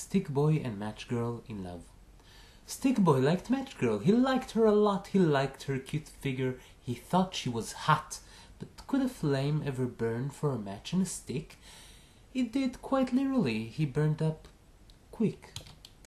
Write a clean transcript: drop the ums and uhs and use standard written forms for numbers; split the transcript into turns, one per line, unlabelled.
Stick Boy and Match Girl in Love. Stick Boy liked Match Girl. He liked her a lot. He liked her cute figure. He thought she was hot. But could a flame ever burn for a match and a stick? It did, quite literally. He burned up quick.